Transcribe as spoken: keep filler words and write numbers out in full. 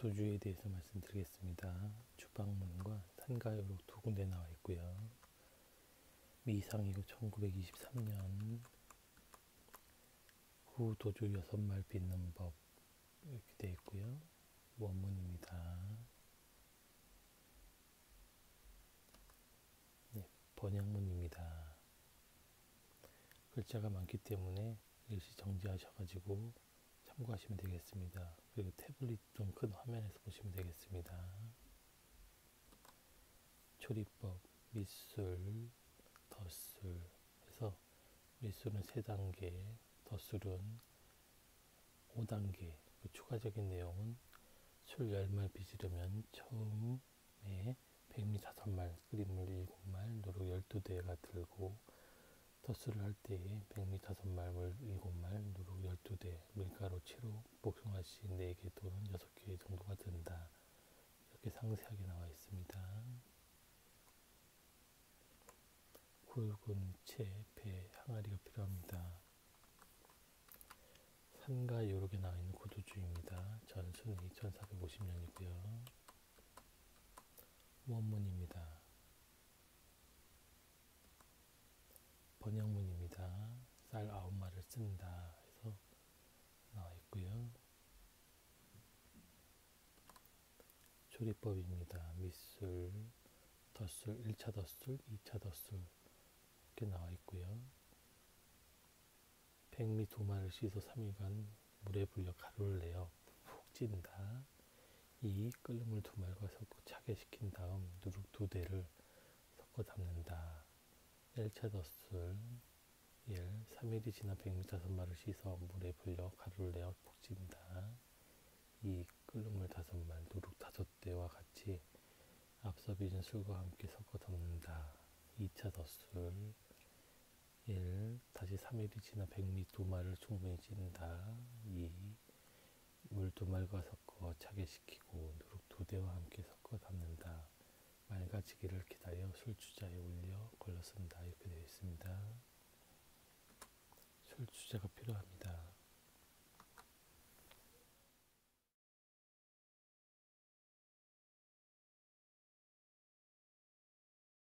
도주에 대해서 말씀드리겠습니다. 주방문과 산가요록 두 군데 나와 있고요. 미상이고 천구백이십삼 년 후 도주 여섯 말 빚는 법 이렇게 되어 있고요. 원문입니다. 네, 번역문입니다. 글자가 많기 때문에 일시 정지하셔가지고 참고하시면 되겠습니다. 그리고 태블릿 좀 큰 화면에서 보시면 되겠습니다. 조리법, 밑술, 덧술 해서 밑술은 세 단계, 덧술은 오 단계. 그 추가적인 내용은 술 열 말 빚으려면 처음에 백미 오 말, 끓인 물 일곱 말, 누룩 열두 대가 들고 덧술을 할 때에 백미 오 말, 물 일곱 말, 누룩 열두 대, 밀가루 칠 호, 복숭아씨 네 개 또는 여섯 개 정도가 든다. 이렇게 상세하게 나와 있습니다. 굵은 채, 배, 항아리가 필요합니다. 산가 요록에 나와 있는 고도주입니다. 전순이 천사백오십 년이고요. 원문입니다. 번역문입니다. 쌀 아홉 마를 쓴다 해서 나와 있고요. 조리법입니다. 밑술, 덧술, 일 차 덧술, 이 차 덧술 이렇게 나와 있고요. 백미 두 마를 씻어 삼 일간 물에 불려 가루를 내어 푹 찐다. 이 끓는 물 두 말과 섞어 차게 식힌 다음 누룩 두 대를 섞어 담는다. 일 차 덧술 일. 삼 일이 지나 백미 오 마를 씻어 물에 불려 가루를 내어 푹 찐다. 이. 끓는 물 오 말, 누룩 오 대와 같이 앞서 빚은 술과 함께 섞어 담는다. 이 차 덧술 일. 다시 삼 일이 지나 백미 두 마를 충분히 찐다. 이. 물 두 말과 섞어 차게 식히고 누룩 두 대와 함께 섞어 담는다. 맑아지기를 기다려 술주자에 올려